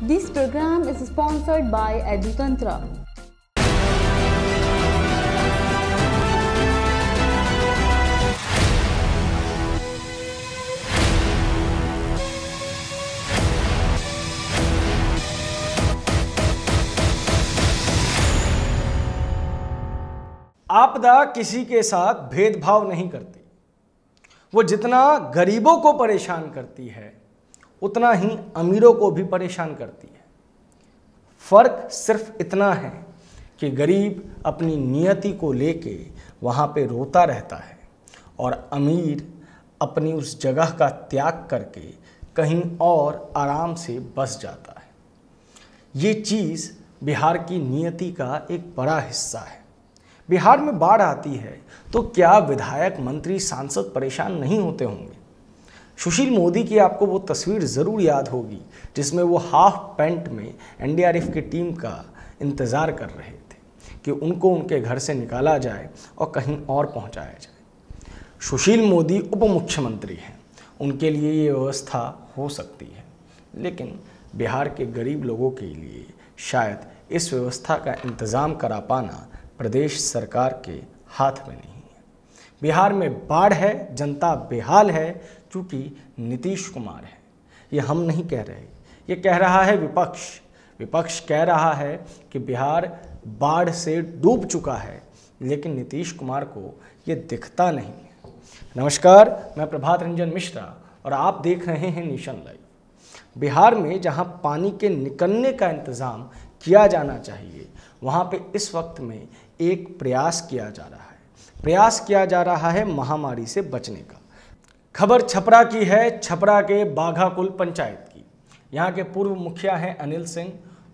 This program is sponsored by EduTantra. आपदा किसी के साथ भेदभाव नहीं करती। वो जितना गरीबों को परेशान करती है उतना ही अमीरों को भी परेशान करती है। फर्क सिर्फ इतना है कि गरीब अपनी नियति को लेके वहाँ पे रोता रहता है और अमीर अपनी उस जगह का त्याग करके कहीं और आराम से बस जाता है। ये चीज़ बिहार की नियति का एक बड़ा हिस्सा है। बिहार में बाढ़ आती है तो क्या विधायक, मंत्री, सांसद परेशान नहीं होते होंगे? सुशील मोदी की आपको वो तस्वीर ज़रूर याद होगी जिसमें वो हाफ पैंट में एनडीआरएफ की टीम का इंतज़ार कर रहे थे कि उनको उनके घर से निकाला जाए और कहीं और पहुंचाया जाए। सुशील मोदी उप मुख्यमंत्री हैं, उनके लिए ये व्यवस्था हो सकती है, लेकिन बिहार के गरीब लोगों के लिए शायद इस व्यवस्था का इंतज़ाम करा पाना प्रदेश सरकार के हाथ में नहीं है। बिहार में बाढ़ है, जनता बेहाल है क्योंकि नीतीश कुमार है। ये हम नहीं कह रहे, ये कह रहा है विपक्ष। विपक्ष कह रहा है कि बिहार बाढ़ से डूब चुका है, लेकिन नीतीश कुमार को ये दिखता नहीं है। नमस्कार, मैं प्रभात रंजन मिश्रा और आप देख रहे हैं नेशन लाइव। बिहार में जहां पानी के निकलने का इंतज़ाम किया जाना चाहिए, वहाँ पे इस वक्त में एक प्रयास किया जा रहा है। प्रयास किया जा रहा है महामारी से बचने का। खबर छपरा की है, छपरा के बाघाकुल पंचायत की। यहाँ के पूर्व मुखिया हैं अनिल सिंह,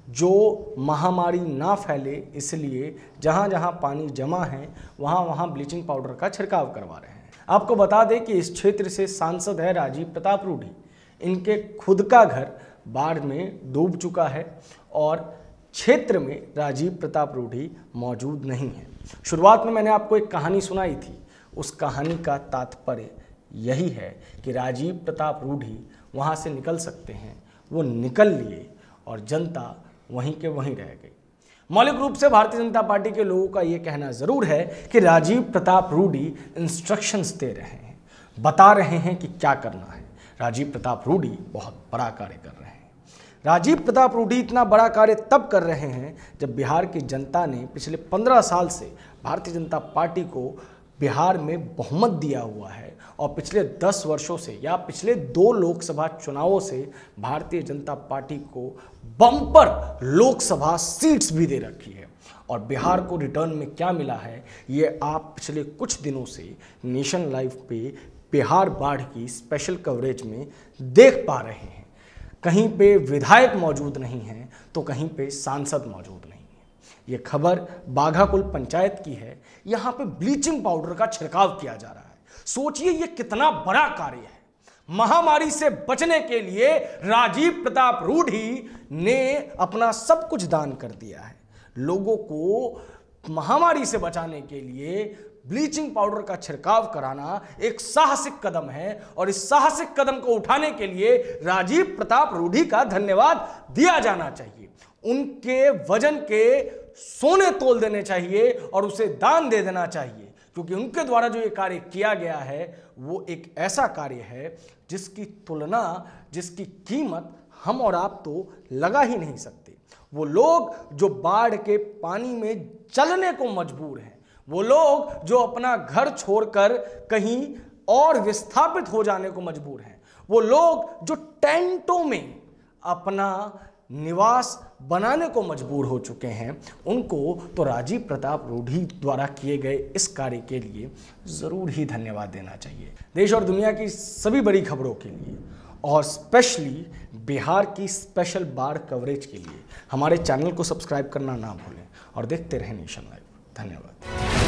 जो महामारी ना फैले इसलिए जहाँ जहाँ पानी जमा है वहाँ वहाँ ब्लीचिंग पाउडर का छिड़काव करवा रहे हैं। आपको बता दें कि इस क्षेत्र से सांसद है राजीव प्रताप रूढ़ी। इनके खुद का घर बाढ़ में डूब चुका है और क्षेत्र में राजीव प्रताप रूढ़ी मौजूद नहीं है। शुरुआत में मैंने आपको एक कहानी सुनाई थी। उस कहानी का तात्पर्य यही है कि राजीव प्रताप रूढ़ी वहाँ से निकल सकते हैं, वो निकल लिए और जनता वहीं के वहीं रह गई। मौलिक रूप से भारतीय जनता पार्टी के लोगों का ये कहना ज़रूर है कि राजीव प्रताप रूढ़ी इंस्ट्रक्शंस दे रहे हैं, बता रहे हैं कि क्या करना है। राजीव प्रताप रूढ़ी बहुत बड़ा कार्य कर रहे हैं। राजीव प्रताप रूढ़ी इतना बड़ा कार्य तब कर रहे हैं जब बिहार की जनता ने पिछले 15 साल से भारतीय जनता पार्टी को बिहार में बहुमत दिया हुआ है और पिछले 10 वर्षों से या पिछले 2 लोकसभा चुनावों से भारतीय जनता पार्टी को बम्पर लोकसभा सीट्स भी दे रखी है। और बिहार को रिटर्न में क्या मिला है ये आप पिछले कुछ दिनों से नेशन लाइव पे बिहार बाढ़ की स्पेशल कवरेज में देख पा रहे हैं। कहीं पे विधायक मौजूद नहीं हैं तो कहीं पे सांसद मौजूद नहीं है। ये खबर बाघाकुल पंचायत की है। यहाँ पे ब्लीचिंग पाउडर का छिड़काव किया जा रहा है। सोचिए ये कितना बड़ा कार्य है। महामारी से बचने के लिए राजीव प्रताप रूढ़ी ने अपना सब कुछ दान कर दिया है। लोगों को महामारी से बचाने के लिए ब्लीचिंग पाउडर का छिड़काव कराना एक साहसिक कदम है और इस साहसिक कदम को उठाने के लिए राजीव प्रताप रूढ़ी का धन्यवाद दिया जाना चाहिए। उनके वजन के सोने तोल देने चाहिए और उसे दान दे देना चाहिए, क्योंकि उनके द्वारा जो ये कार्य किया गया है वो एक ऐसा कार्य है जिसकी तुलना, जिसकी कीमत हम और आप तो लगा ही नहीं सकते। वो लोग जो बाढ़ के पानी में चलने को मजबूर हैं, वो लोग जो अपना घर छोड़कर कहीं और विस्थापित हो जाने को मजबूर हैं, वो लोग जो टेंटों में अपना निवास बनाने को मजबूर हो चुके हैं, उनको तो राजीव प्रताप रूढ़ी द्वारा किए गए इस कार्य के लिए ज़रूर ही धन्यवाद देना चाहिए। देश और दुनिया की सभी बड़ी खबरों के लिए और स्पेशली बिहार की स्पेशल बाढ़ कवरेज के लिए हमारे चैनल को सब्सक्राइब करना ना भूलें और देखते रहें नेशन लाइव। धन्यवाद।